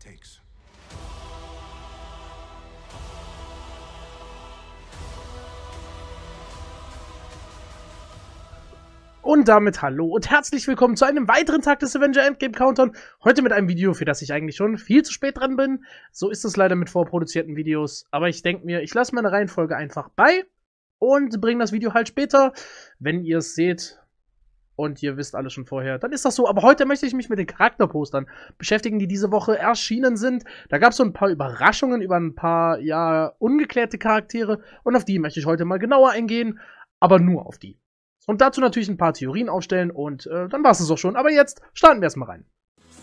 takes. Und damit hallo und herzlich willkommen zu einem weiteren Tag des Avenger Endgame Countdown. Heute mit einem Video, für das ich eigentlich schon viel zu spät dran bin. So ist es leider mit vorproduzierten Videos. Aber ich denke mir, ich lasse meine Reihenfolge einfach bei und bringe das Video halt später. Wenn ihr es seht und ihr wisst alles schon vorher, dann ist das so. Aber heute möchte ich mich mit den Charakterpostern beschäftigen, die diese Woche erschienen sind. Da gab es so ein paar Überraschungen über ein paar, ja, ungeklärte Charaktere. Und auf die möchte ich heute mal genauer eingehen. Aber nur auf die. Und dazu natürlich ein paar Theorien aufstellen und dann war es auch schon. Aber jetzt starten wir erstmal rein.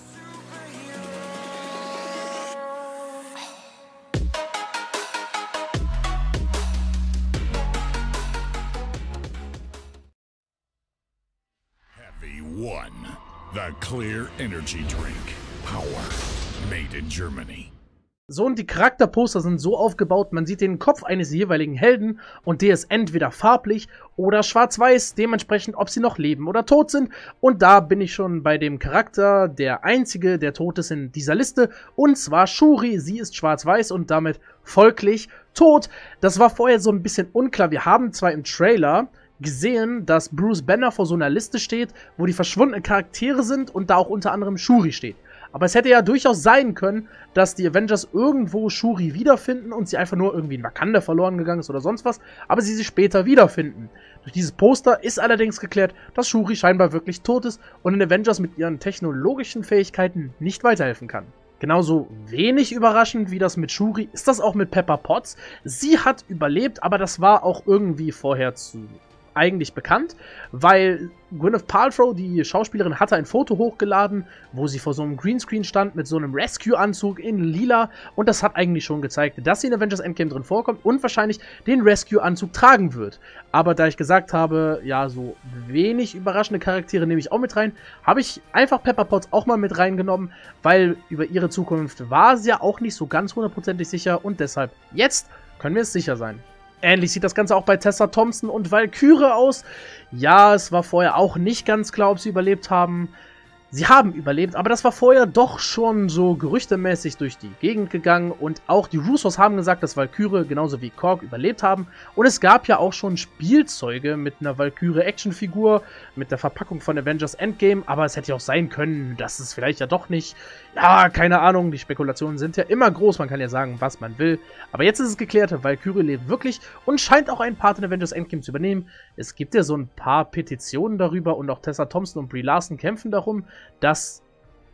Heavy One, the clear energy drink. Power, made in Germany. So, und die Charakterposter sind so aufgebaut, man sieht den Kopf eines jeweiligen Helden und der ist entweder farblich oder schwarz-weiß, dementsprechend, ob sie noch leben oder tot sind. Und da bin ich schon bei dem Charakter, der einzige, der tot ist in dieser Liste, und zwar Shuri. Sie ist schwarz-weiß und damit folglich tot. Das war vorher so ein bisschen unklar. Wir haben zwar im Trailer gesehen, dass Bruce Banner vor so einer Liste steht, wo die verschwundenen Charaktere sind und da auch unter anderem Shuri steht. Aber es hätte ja durchaus sein können, dass die Avengers irgendwo Shuri wiederfinden und sie einfach nur irgendwie in Wakanda verloren gegangen ist oder sonst was, aber sie später wiederfinden. Durch dieses Poster ist allerdings geklärt, dass Shuri scheinbar wirklich tot ist und den Avengers mit ihren technologischen Fähigkeiten nicht weiterhelfen kann. Genauso wenig überraschend wie das mit Shuri ist das auch mit Pepper Potts. Sie hat überlebt, aber das war auch irgendwie vorher eigentlich bekannt, weil Gwyneth Paltrow, die Schauspielerin, hatte ein Foto hochgeladen, wo sie vor so einem Greenscreen stand mit so einem Rescue-Anzug in lila, und das hat eigentlich schon gezeigt, dass sie in Avengers Endgame drin vorkommt und wahrscheinlich den Rescue-Anzug tragen wird. Aber da ich gesagt habe, ja, so wenig überraschende Charaktere nehme ich auch mit rein, habe ich einfach Pepper Potts auch mal mit reingenommen, weil über ihre Zukunft war sie ja auch nicht so ganz hundertprozentig sicher und deshalb jetzt können wir es sicher sein. Ähnlich sieht das Ganze auch bei Tessa Thompson und Valkyrie aus. Ja, es war vorher auch nicht ganz klar, ob sie überlebt haben. Sie haben überlebt, aber das war vorher doch schon so gerüchtemäßig durch die Gegend gegangen. Und auch die Russos haben gesagt, dass Valkyrie genauso wie Korg überlebt haben. Und es gab ja auch schon Spielzeuge mit einer Valkyrie-Actionfigur, mit der Verpackung von Avengers Endgame. Aber es hätte ja auch sein können, dass es vielleicht ja doch nicht... Ja, keine Ahnung, die Spekulationen sind ja immer groß. Man kann ja sagen, was man will. Aber jetzt ist es geklärt, Valkyrie lebt wirklich und scheint auch einen Part in Avengers Endgame zu übernehmen. Es gibt ja so ein paar Petitionen darüber und auch Tessa Thompson und Brie Larson kämpfen darum, dass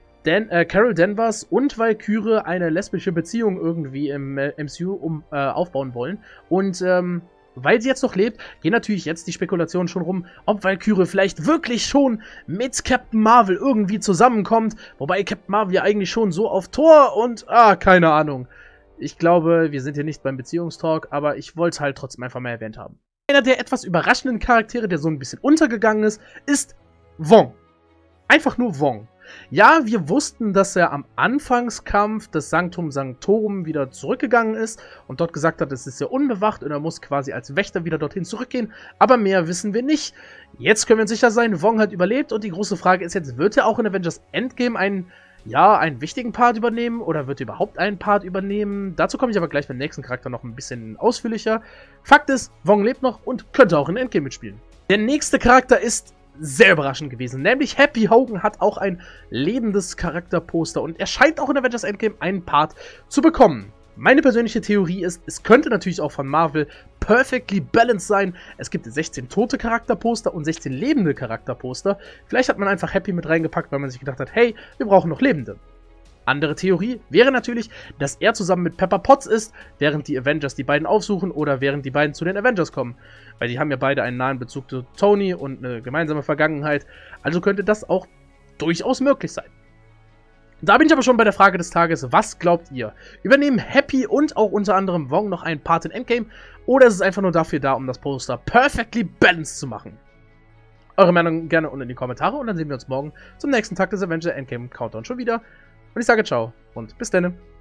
Carol Danvers und Valkyrie eine lesbische Beziehung irgendwie im MCU aufbauen wollen. Und weil sie jetzt noch lebt, gehen natürlich jetzt die Spekulationen schon rum, ob Valkyrie vielleicht wirklich schon mit Captain Marvel irgendwie zusammenkommt. Wobei Captain Marvel ja eigentlich schon so auf Thor und, keine Ahnung. Ich glaube, wir sind hier nicht beim Beziehungstalk, aber ich wollte es halt trotzdem einfach mal erwähnt haben. Einer der etwas überraschenden Charaktere, der so ein bisschen untergegangen ist Wong. Einfach nur Wong. Ja, wir wussten, dass er am Anfangskampf des Sanctum Sanctorum wieder zurückgegangen ist und dort gesagt hat, es ist ja unbewacht und er muss quasi als Wächter wieder dorthin zurückgehen, aber mehr wissen wir nicht. Jetzt können wir uns sicher sein, Wong hat überlebt und die große Frage ist jetzt, wird er auch in Avengers Endgame einen wichtigen Part übernehmen oder wird er überhaupt einen Part übernehmen? Dazu komme ich aber gleich beim nächsten Charakter noch ein bisschen ausführlicher. Fakt ist, Wong lebt noch und könnte auch in Endgame mitspielen. Der nächste Charakter ist sehr überraschend gewesen, nämlich Happy Hogan hat auch ein lebendes Charakterposter und er scheint auch in Avengers Endgame einen Part zu bekommen. Meine persönliche Theorie ist, es könnte natürlich auch von Marvel perfectly balanced sein. Es gibt 16 tote Charakterposter und 16 lebende Charakterposter. Vielleicht hat man einfach Happy mit reingepackt, weil man sich gedacht hat, hey, wir brauchen noch Lebende. Andere Theorie wäre natürlich, dass er zusammen mit Pepper Potts ist, während die Avengers die beiden aufsuchen oder während die beiden zu den Avengers kommen. Weil die haben ja beide einen nahen Bezug zu Tony und eine gemeinsame Vergangenheit. Also könnte das auch durchaus möglich sein. Da bin ich aber schon bei der Frage des Tages, was glaubt ihr? Übernehmen Happy und auch unter anderem Wong noch einen Part in Endgame oder ist es einfach nur dafür da, um das Poster perfectly balanced zu machen? Eure Meinung gerne unten in die Kommentare und dann sehen wir uns morgen zum nächsten Tag des Avengers Endgame Countdown schon wieder. Und ich sage ciao und bis dann.